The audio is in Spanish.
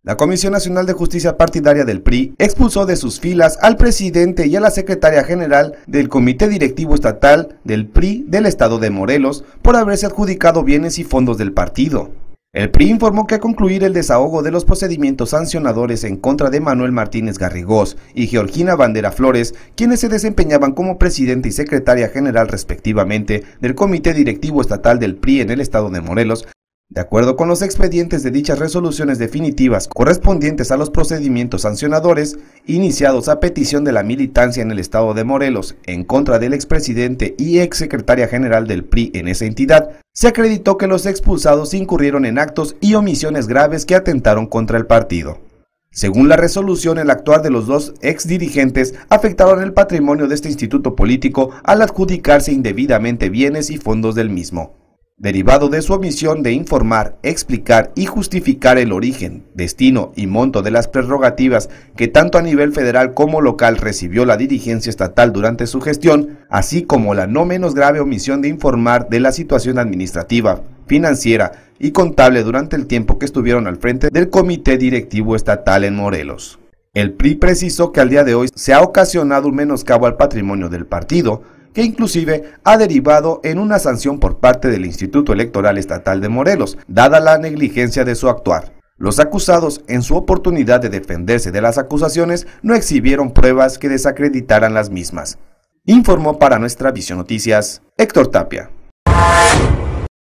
La Comisión Nacional de Justicia Partidaria del PRI expulsó de sus filas al presidente y a la secretaria general del Comité Directivo Estatal del PRI del Estado de Morelos por haberse adjudicado bienes y fondos del partido. El PRI informó que al concluir el desahogo de los procedimientos sancionadores en contra de Manuel Martínez Garrigós y Georgina Bandera Flores, quienes se desempeñaban como presidente y secretaria general respectivamente del Comité Directivo Estatal del PRI en el Estado de Morelos, de acuerdo con los expedientes de dichas resoluciones definitivas correspondientes a los procedimientos sancionadores iniciados a petición de la militancia en el estado de Morelos en contra del expresidente y exsecretaria general del PRI en esa entidad, se acreditó que los expulsados incurrieron en actos y omisiones graves que atentaron contra el partido. Según la resolución, el actuar de los dos exdirigentes afectaron el patrimonio de este instituto político al adjudicarse indebidamente bienes y fondos del mismo. Derivado de su omisión de informar, explicar y justificar el origen, destino y monto de las prerrogativas que tanto a nivel federal como local recibió la dirigencia estatal durante su gestión, así como la no menos grave omisión de informar de la situación administrativa, financiera y contable durante el tiempo que estuvieron al frente del Comité Directivo Estatal en Morelos. El PRI precisó que al día de hoy se ha ocasionado un menoscabo al patrimonio del partido, que inclusive ha derivado en una sanción por parte del Instituto Electoral Estatal de Morelos, dada la negligencia de su actuar. Los acusados, en su oportunidad de defenderse de las acusaciones, no exhibieron pruebas que desacreditaran las mismas. Informó para Nuestra Visión Noticias, Héctor Tapia.